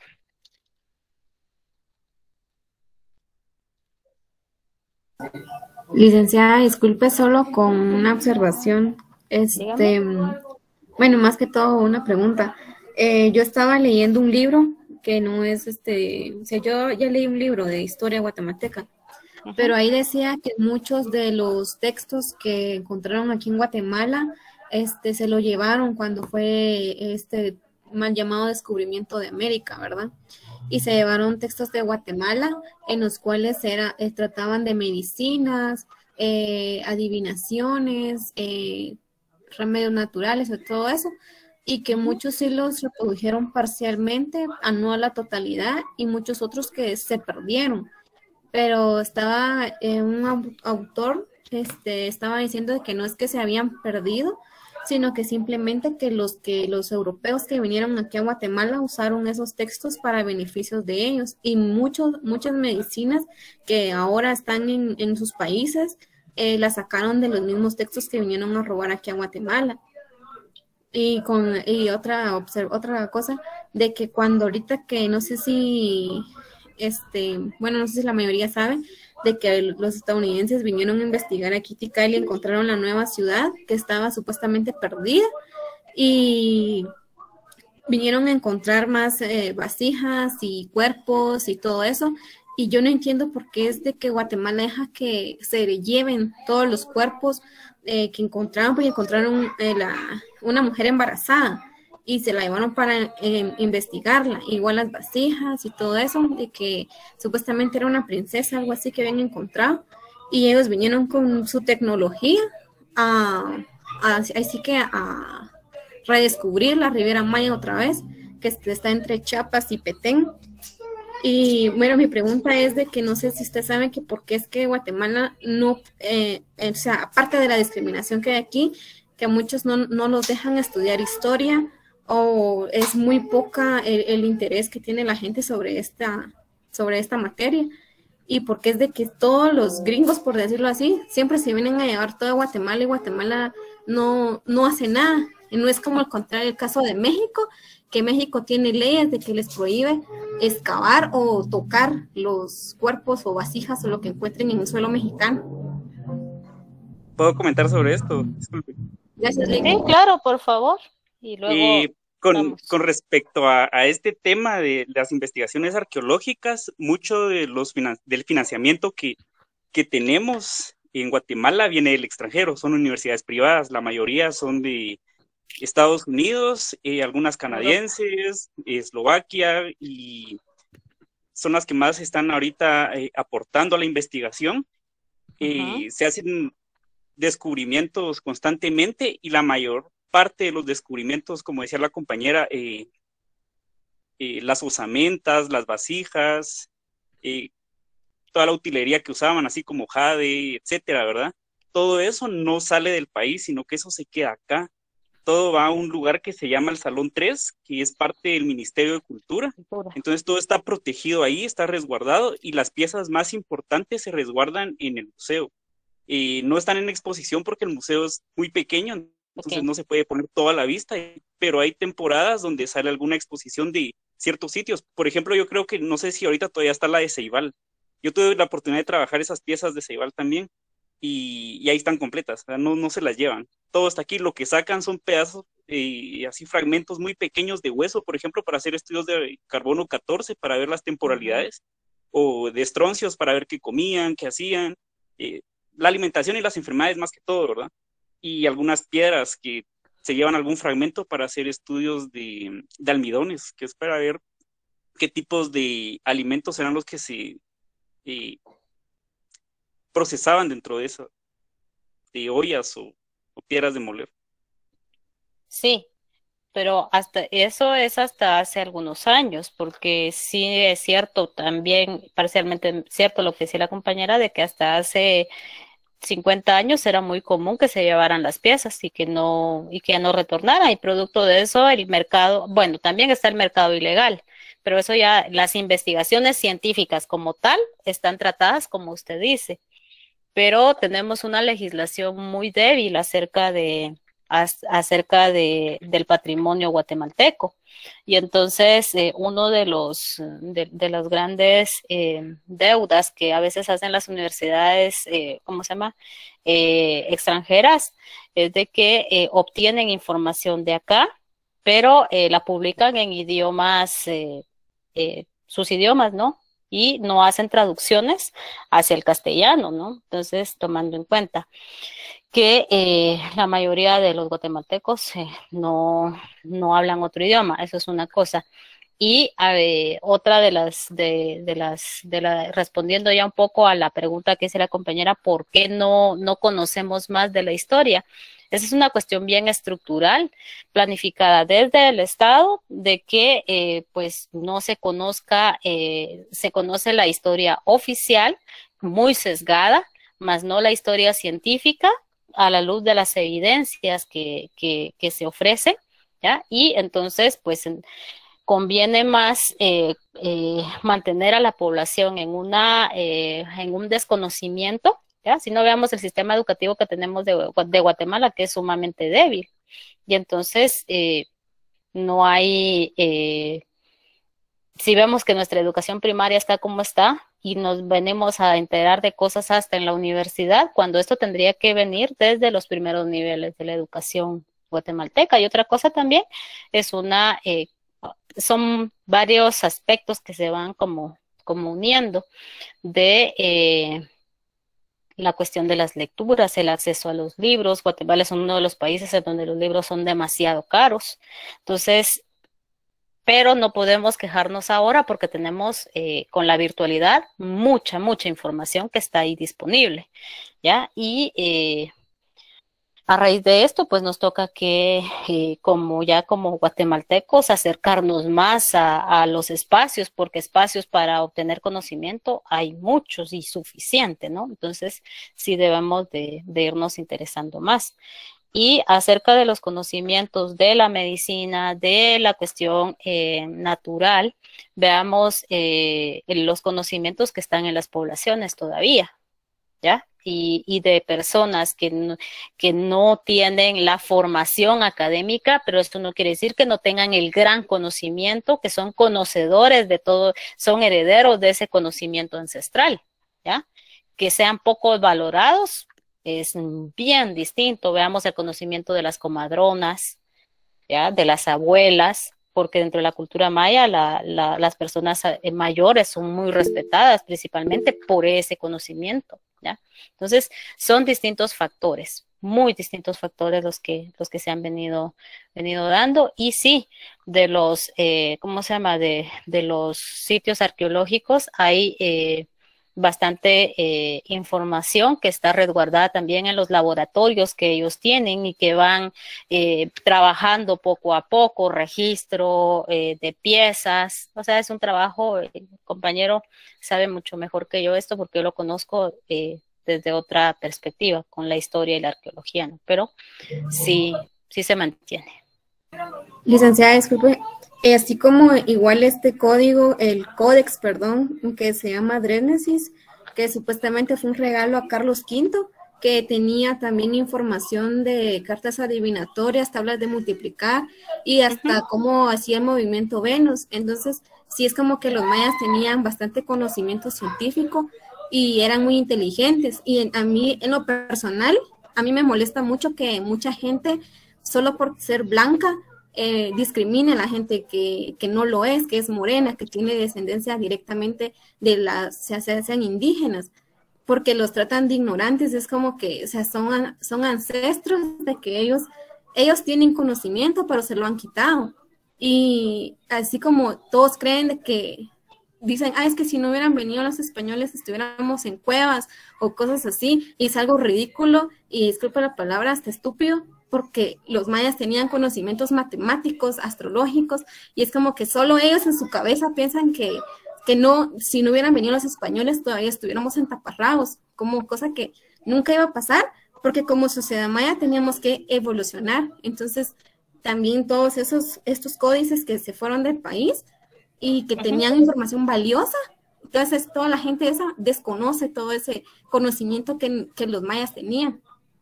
Licenciada, disculpe solo con una observación. Dígame. Este, bueno, más que todo una pregunta. Eh, yo estaba leyendo un libro que no es este, o sea, yo ya leí un libro de historia guatemalteca, Ujú. pero ahí decía que muchos de los textos que encontraron aquí en Guatemala, este, se lo llevaron cuando fue este mal llamado descubrimiento de América, ¿verdad? Y se llevaron textos de Guatemala en los cuales era, eh, trataban de medicinas, eh, adivinaciones, eh, remedios naturales y todo eso, y que Ujú. muchos sí los reprodujeron parcialmente, a no a la totalidad, y muchos otros que se perdieron. Pero estaba eh, un au- autor, este, estaba diciendo que no es que se habían perdido, sino que simplemente que los que los europeos que vinieron aquí a Guatemala usaron esos textos para beneficios de ellos, y muchos muchas medicinas que ahora están en, en sus países eh, las sacaron de los mismos textos que vinieron a robar aquí a Guatemala. Y con y otra observ- otra cosa de que cuando ahorita que no sé si este, bueno, no sé si la mayoría sabe de que el- los estadounidenses vinieron a investigar aquí Tikal y encontraron la nueva ciudad que estaba supuestamente perdida, y vinieron a encontrar más eh, vasijas y cuerpos y todo eso. Y yo no entiendo por qué es de que Guatemala deja que se le lleven todos los cuerpos eh, que encontraron, porque encontraron eh, la, una mujer embarazada y se la llevaron para eh, investigarla. Igual las vasijas y todo eso, de que supuestamente era una princesa, algo así que habían encontrado. Y ellos vinieron con su tecnología a, a así que a redescubrir la Riviera Maya otra vez, que está entre Chiapas y Petén. Y bueno, mi pregunta es de que no sé si usted sabe que por qué es que Guatemala no, eh, o sea, aparte de la discriminación que hay aquí, que muchos no, no los dejan estudiar historia, o es muy poca el, el interés que tiene la gente sobre esta, sobre esta materia. Y porque es de que todos los gringos, por decirlo así, siempre se vienen a llevar toda Guatemala y Guatemala no, no hace nada. Y no es como el contrario el caso de México, que México tiene leyes de que les prohíbe excavar o tocar los cuerpos o vasijas o lo que encuentren en el suelo mexicano. ¿Puedo comentar sobre esto? Disculpe. Gracias, Sí, Lili. claro, por favor. Y luego Eh, con, vamos. con respecto a, a este tema de las investigaciones arqueológicas, mucho de los finan- del financiamiento que, que tenemos en Guatemala viene del extranjero, son universidades privadas, la mayoría son de Estados Unidos, eh, algunas canadienses, Eslovaquia, y son las que más están ahorita eh, aportando a la investigación. Eh, Ujú. se hacen descubrimientos constantemente y la mayor parte de los descubrimientos, como decía la compañera, eh, eh, las osamentas, las vasijas, eh, toda la utilería que usaban, así como jade, etcétera, ¿verdad? Todo eso no sale del país, sino que eso se queda acá. Todo va a un lugar que se llama el Salón tres, que es parte del Ministerio de Cultura. Cultura. Entonces todo está protegido ahí, está resguardado, y las piezas más importantes se resguardan en el museo. Eh, no están en exposición porque el museo es muy pequeño, entonces Ok. no se puede poner toda la vista, pero hay temporadas donde sale alguna exposición de ciertos sitios. Por ejemplo, yo creo que, no sé si ahorita todavía está la de Ceibal. Yo tuve la oportunidad de trabajar esas piezas de Ceibal también, y, y ahí están completas, o sea, no, no se las llevan. Todo está aquí, lo que sacan son pedazos, eh, así fragmentos muy pequeños de hueso, por ejemplo, para hacer estudios de carbono catorce, para ver las temporalidades, uh-huh. o de estroncios, para ver qué comían, qué hacían, eh, la alimentación y las enfermedades más que todo, ¿verdad? Y algunas piedras que se llevan algún fragmento para hacer estudios de, de almidones, que es para ver qué tipos de alimentos eran los que se eh, procesaban dentro de esas de ollas o, o piedras de moler. Sí, pero hasta eso es hasta hace algunos años, porque sí es cierto también, parcialmente cierto lo que decía la compañera, de que hasta hace cincuenta años era muy común que se llevaran las piezas y que no, y que ya no retornaran, y producto de eso el mercado, bueno, también está el mercado ilegal, pero eso ya, las investigaciones científicas como tal están tratadas como usted dice, pero tenemos una legislación muy débil acerca de acerca de, del patrimonio guatemalteco. Y entonces eh, uno de los de, de las grandes eh, deudas que a veces hacen las universidades, eh, ¿cómo se llama? Eh, extranjeras, es de que eh, obtienen información de acá, pero eh, la publican en idiomas, eh, eh, sus idiomas, ¿no? Y no hacen traducciones hacia el castellano, ¿no? Entonces, tomando en cuenta que eh, la mayoría de los guatemaltecos eh, no, no hablan otro idioma, eso es una cosa. Y eh, otra de las, de, de las, de la, respondiendo ya un poco a la pregunta que hizo la compañera, ¿por qué no, no conocemos más de la historia? Esa es una cuestión bien estructural, planificada desde el Estado, de que eh, pues no se conozca, eh, se conoce la historia oficial, muy sesgada, más no la historia científica, a la luz de las evidencias que, que, que se ofrecen, ¿ya? Y entonces, pues, en, conviene más eh, eh, mantener a la población en, una, eh, en un desconocimiento, ¿ya? Si no veamos el sistema educativo que tenemos de, de Guatemala, que es sumamente débil, y entonces eh, no hay, eh, si vemos que nuestra educación primaria está como está, y nos venimos a enterar de cosas hasta en la universidad, cuando esto tendría que venir desde los primeros niveles de la educación guatemalteca. Y otra cosa también es una, eh, son varios aspectos que se van como, como uniendo de eh, la cuestión de las lecturas, el acceso a los libros. Guatemala es uno de los países en donde los libros son demasiado caros. Entonces, pero no podemos quejarnos ahora porque tenemos eh, con la virtualidad mucha, mucha información que está ahí disponible, ¿ya? Y eh, a raíz de esto, pues nos toca que, eh, como ya como guatemaltecos, acercarnos más a, a los espacios, porque espacios para obtener conocimiento hay muchos y suficiente, ¿no? Entonces, sí debemos de, de irnos interesando más. Y acerca de los conocimientos de la medicina, de la cuestión eh, natural, veamos eh, los conocimientos que están en las poblaciones todavía, ¿ya? y, y de personas que no, que no tienen la formación académica, pero esto no quiere decir que no tengan el gran conocimiento, que son conocedores de todo, son herederos de ese conocimiento ancestral, ¿ya? Que sean poco valorados es bien distinto. Veamos el conocimiento de las comadronas, ¿ya? De las abuelas, porque dentro de la cultura maya la, la, las personas mayores son muy respetadas principalmente por ese conocimiento, ¿ya? Entonces son distintos factores, muy distintos factores los que, los que se han venido, venido dando. Y sí, de los, eh, ¿cómo se llama? De, de los sitios arqueológicos hay eh, bastante eh, información que está resguardada también en los laboratorios que ellos tienen y que van eh, trabajando poco a poco, registro eh, de piezas. O sea, es un trabajo, el compañero sabe mucho mejor que yo esto porque yo lo conozco eh, desde otra perspectiva, con la historia y la arqueología, ¿no? Pero sí, sí se mantiene. Licenciada, disculpe, eh, así como igual este código, el códex, perdón, que se llama Drénesis, que supuestamente fue un regalo a Carlos quinto, que tenía también información de cartas adivinatorias, tablas de multiplicar y hasta uh-huh. cómo hacía el movimiento Venus. Entonces, sí es como que los mayas tenían bastante conocimiento científico y eran muy inteligentes. Y en, a mí, en lo personal, a mí me molesta mucho que mucha gente, solo por ser blanca, eh, discrimine a la gente que, que no lo es, que es morena, que tiene descendencia directamente de las, se hacen indígenas, porque los tratan de ignorantes. Es como que, o sea, son, son ancestros de que ellos, ellos tienen conocimiento, pero se lo han quitado. Y así como todos creen de que dicen, ah, es que si no hubieran venido los españoles estuviéramos en cuevas o cosas así, y es algo ridículo, y disculpa la palabra, hasta estúpido, porque los mayas tenían conocimientos matemáticos, astrológicos, y es como que solo ellos en su cabeza piensan que, que no, si no hubieran venido los españoles todavía estuviéramos en taparrabos, como cosa que nunca iba a pasar, porque como sociedad maya teníamos que evolucionar. Entonces también todos esos, estos códices que se fueron del país y que tenían información valiosa, entonces toda la gente esa desconoce todo ese conocimiento que, que los mayas tenían.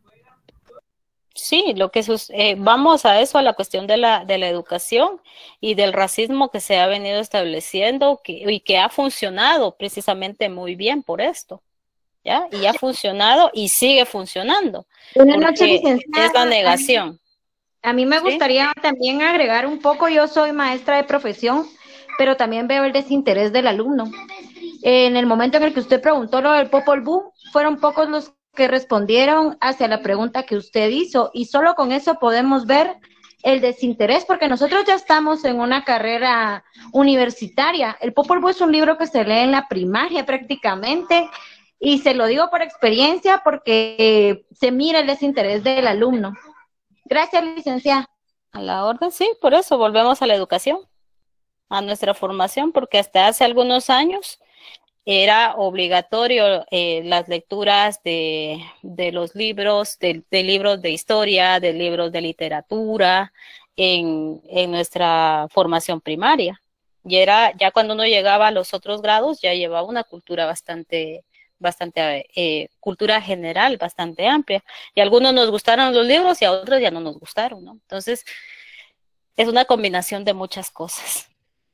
Sí, lo que sus, eh, vamos a eso, a la cuestión de la, de la educación y del racismo que se ha venido estableciendo que, y que ha funcionado precisamente muy bien por esto, ¿ya? Y ha funcionado y sigue funcionando. Buenas noches, licenciada. Es la negación. A mí me gustaría ¿Sí? también agregar un poco, yo soy maestra de profesión, pero también veo el desinterés del alumno. En el momento en el que usted preguntó lo del Popol Vuh, fueron pocos los que respondieron hacia la pregunta que usted hizo, y solo con eso podemos ver el desinterés, porque nosotros ya estamos en una carrera universitaria. El Popol Vuh es un libro que se lee en la primaria prácticamente, y se lo digo por experiencia porque eh, se mira el desinterés del alumno. Gracias, licenciada. A la orden, sí, por eso volvemos a la educación, a nuestra formación, porque hasta hace algunos años era obligatorio eh, las lecturas de, de los libros, de, de libros de historia, de libros de literatura en, en nuestra formación primaria. Y era, ya cuando uno llegaba a los otros grados, ya llevaba una cultura bastante, bastante, eh, cultura general, bastante amplia. Y a algunos nos gustaron los libros y a otros ya no nos gustaron, ¿no? Entonces, es una combinación de muchas cosas.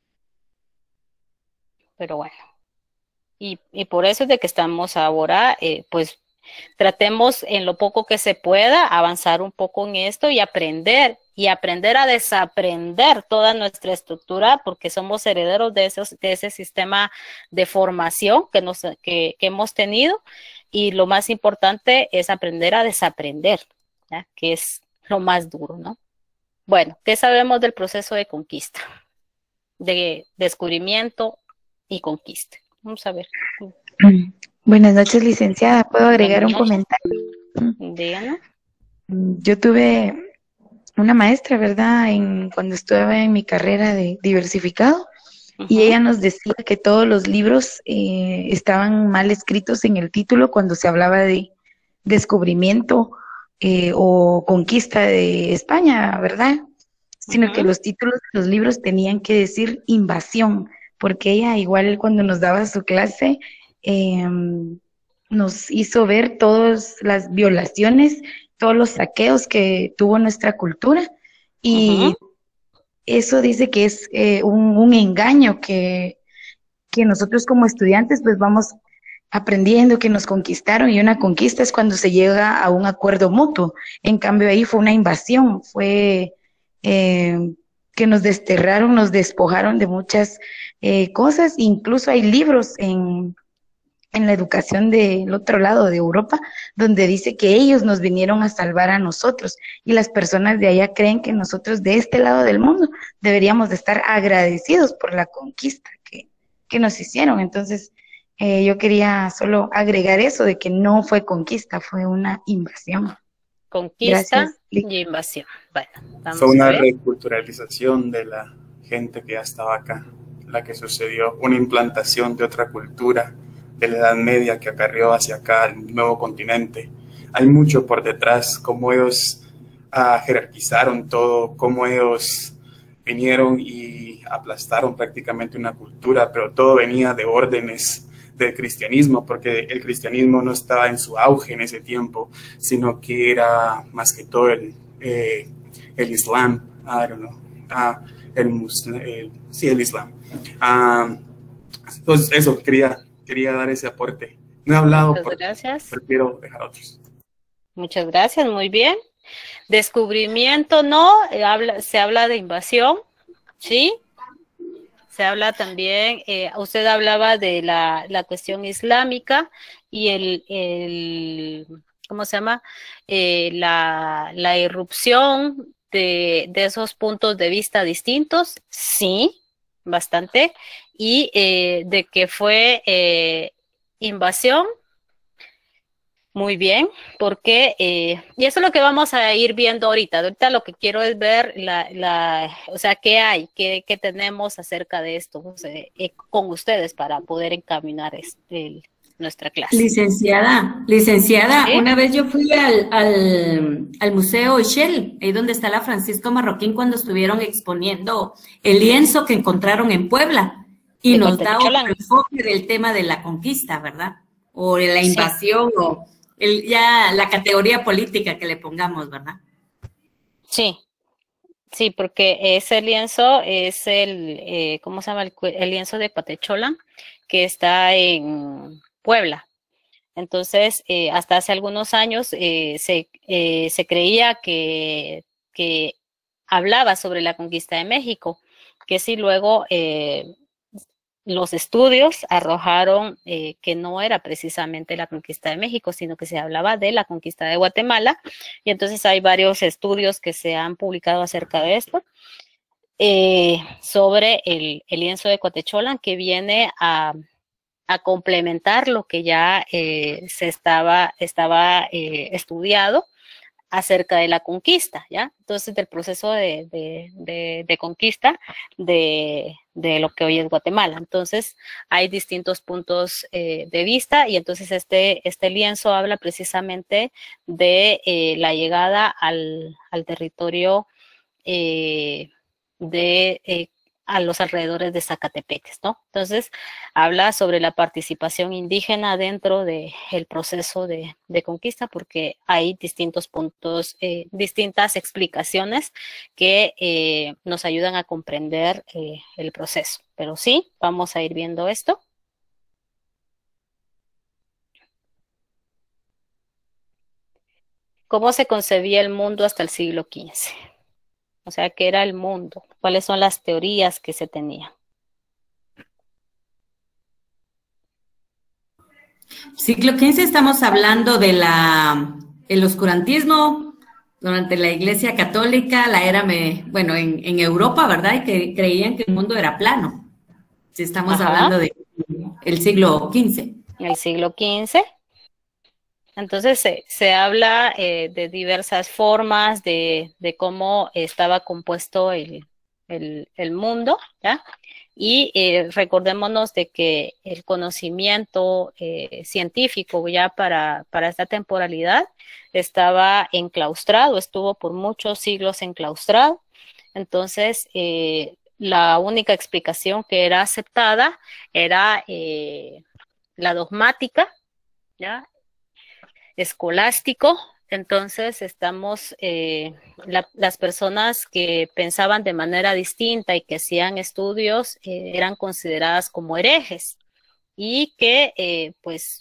Pero bueno. Y, y por eso es de que estamos ahora, eh, pues, tratemos en lo poco que se pueda avanzar un poco en esto y aprender, y aprender a desaprender toda nuestra estructura, porque somos herederos de, esos, de ese sistema de formación que, nos, que, que hemos tenido, y lo más importante es aprender a desaprender, ¿ya? Que es lo más duro, ¿no? Bueno, ¿qué sabemos del proceso de conquista? De descubrimiento y conquista. Vamos a ver. Buenas noches, licenciada. ¿Puedo agregar un comentario? Díganos. Yo tuve una maestra, ¿verdad? En, cuando estuve en mi carrera de diversificado, uh-huh. y ella nos decía que todos los libros eh, estaban mal escritos en el título cuando se hablaba de descubrimiento eh, o conquista de España, ¿verdad? Sino uh-huh. que los títulos de los libros tenían que decir invasión, porque ella igual cuando nos daba su clase, eh, nos hizo ver todas las violaciones, todos los saqueos que tuvo nuestra cultura y Ujú. eso dice que es eh, un, un engaño que, que nosotros como estudiantes pues vamos aprendiendo que nos conquistaron y una conquista es cuando se llega a un acuerdo mutuo. En cambio ahí fue una invasión, fue eh, que nos desterraron, nos despojaron de muchas eh, cosas, incluso hay libros en, en la educación del otro lado de Europa donde dice que ellos nos vinieron a salvar a nosotros y las personas de allá creen que nosotros de este lado del mundo deberíamos de estar agradecidos por la conquista que, que nos hicieron. Entonces, eh, yo quería solo agregar eso de que no fue conquista, fue una invasión. Conquista Gracias, Lick. y invasión. Bueno, Fue vamos a una ver. reculturalización de la gente que ya estaba acá, la que sucedió, una implantación de otra cultura de la Edad Media que acarreó hacia acá el nuevo continente. Hay mucho por detrás, cómo ellos ah, jerarquizaron todo, cómo ellos vinieron y aplastaron prácticamente una cultura, pero todo venía de órdenes del cristianismo, porque el cristianismo no estaba en su auge en ese tiempo, sino que era más que todo el, eh, el Islam, I don't know, ah, el, muslim, el sí, el Islam. Ah, entonces, eso, quería, quería dar ese aporte. No he hablado Muchas porque gracias. prefiero dejar a otros. Muchas gracias, muy bien. Descubrimiento, no, eh, habla, se habla de invasión, ¿sí? Se habla también, eh, usted hablaba de la, la cuestión islámica y el, el ¿cómo se llama? Eh, la, la irrupción de, de esos puntos de vista distintos, sí, bastante, y eh, de que fue eh, invasión. Muy bien, porque, eh, y eso es lo que vamos a ir viendo ahorita. Ahorita lo que quiero es ver la, la o sea, qué hay, qué, qué tenemos acerca de esto, o sea, eh, con ustedes para poder encaminar este, el, nuestra clase. Licenciada, licenciada, ¿Sí? una vez yo fui al, al, al Museo Shell, ahí donde está la Francisco Marroquín, cuando estuvieron exponiendo el lienzo que encontraron en Puebla, y De nos da otro Cuatecholán. enfoque del tema de la conquista, ¿verdad? O de la Sí. invasión, o el, ya la categoría política que le pongamos, ¿verdad? Sí, sí, porque ese lienzo es el, eh, ¿cómo se llama? El, cu- el lienzo de Cuatecholán, que está en Puebla. Entonces, eh, hasta hace algunos años eh, se, eh, se creía que, que hablaba sobre la conquista de México, que sí luego eh, los estudios arrojaron eh, que no era precisamente la conquista de México, sino que se hablaba de la conquista de Guatemala, y entonces hay varios estudios que se han publicado acerca de esto, eh, sobre el, el lienzo de Cuatecholán, que viene a, a complementar lo que ya eh, se estaba, estaba eh, estudiado acerca de la conquista, ¿ya? Entonces, del proceso de, de, de, de conquista de, de lo que hoy es Guatemala. Entonces, hay distintos puntos eh, de vista y entonces este, este lienzo habla precisamente de eh, la llegada al, al territorio eh, de eh, a los alrededores de Zacatepeques, ¿no? Entonces, habla sobre la participación indígena dentro del de proceso de, de conquista, porque hay distintos puntos, eh, distintas explicaciones que eh, nos ayudan a comprender eh, el proceso. Pero sí, vamos a ir viendo esto. ¿Cómo se concebía el mundo hasta el siglo quince? O sea, ¿qué era el mundo? ¿Cuáles son las teorías que se tenían? Siglo quince estamos hablando de la el oscurantismo durante la Iglesia Católica, la era, me, bueno, en, en Europa, ¿verdad? Y que creían que el mundo era plano. Si estamos Ajá. hablando de el siglo quince. El siglo quince. Entonces se, se habla eh, de diversas formas de, de cómo estaba compuesto el, el, el mundo, ¿ya? Y eh, recordémonos de que el conocimiento eh, científico ya para, para esta temporalidad estaba enclaustrado, estuvo por muchos siglos enclaustrado. Entonces, eh, la única explicación que era aceptada era eh, la dogmática, ¿ya? Escolástico. Entonces estamos, eh, la, las personas que pensaban de manera distinta y que hacían estudios eh, eran consideradas como herejes y que eh, pues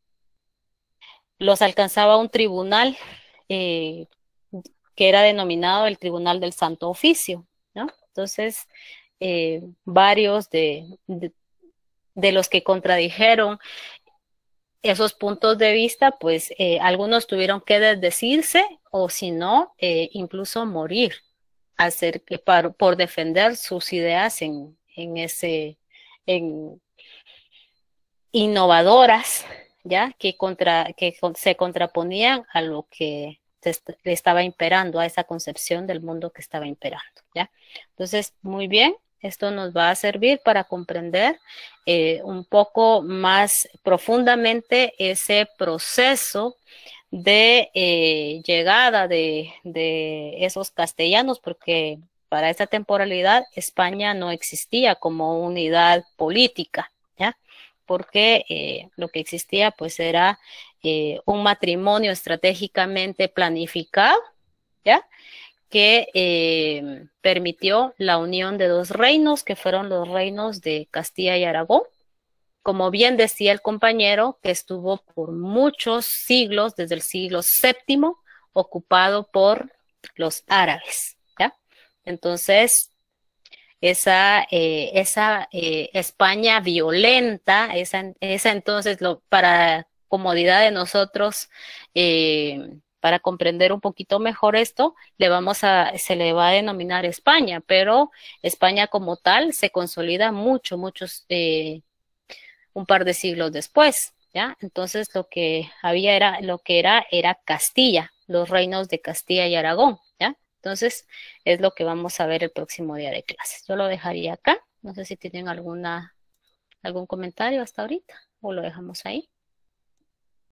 los alcanzaba un tribunal eh, que era denominado el Tribunal del Santo Oficio, ¿no? Entonces, eh, varios de, de, de los que contradijeron esos puntos de vista, pues eh, algunos tuvieron que desdecirse o si no, eh, incluso morir hacer, para, por defender sus ideas en, en ese, en innovadoras, ya que, contra, que se contraponían a lo que le estaba imperando, a esa concepción del mundo que estaba imperando, ya. Entonces, muy bien. Esto nos va a servir para comprender eh, un poco más profundamente ese proceso de eh, llegada de, de esos castellanos, porque para esta temporalidad España no existía como unidad política, ¿ya? Porque eh, lo que existía pues era eh, un matrimonio estratégicamente planificado, ¿ya? Que eh, permitió la unión de dos reinos, que fueron los reinos de Castilla y Aragón. Como bien decía el compañero, que estuvo por muchos siglos, desde el siglo séptimo, ocupado por los árabes, ¿ya? Entonces, esa, eh, esa eh, España violenta, esa, esa entonces, lo, para comodidad de nosotros, eh, para comprender un poquito mejor esto, le vamos a, se le va a denominar España, pero España como tal se consolida mucho, muchos, eh, un par de siglos después, ¿ya? Entonces lo que había era, lo que era, era Castilla, los reinos de Castilla y Aragón, ¿ya? Entonces es lo que vamos a ver el próximo día de clases. Yo lo dejaría acá, no sé si tienen alguna, algún comentario hasta ahorita, o lo dejamos ahí.